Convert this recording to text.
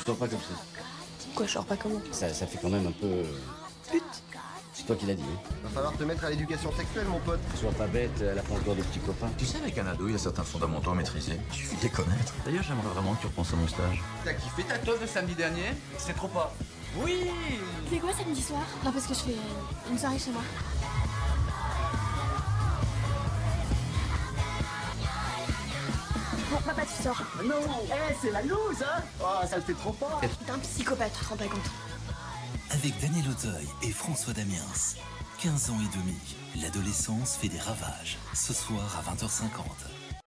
Sors pas comme ça. Quoi, genre pas comment? Ça fait quand même un peu... Pute. C'est toi qui l'as dit, hein. Va falloir te mettre à l'éducation sexuelle, mon pote. Sois pas bête, elle a pas encore de petits copains. Tu sais, avec un ado, il y a certains fondamentaux à maîtriser. Il suffit de les connaître. D'ailleurs, j'aimerais vraiment que tu repenses à mon stage. T'as kiffé ta teuf de samedi dernier? C'est trop pas. Oui! Tu fais quoi samedi soir? Non, parce que je fais une soirée chez moi. Bon, papa, tu sors. Non, c'est la loose, hein. Oh, ça le fait trop fort. T'es un psychopathe, tu te rends pas compte. Avec Daniel Auteuil et François Damiens. 15 ans et demi, l'adolescence fait des ravages. Ce soir à 20h50.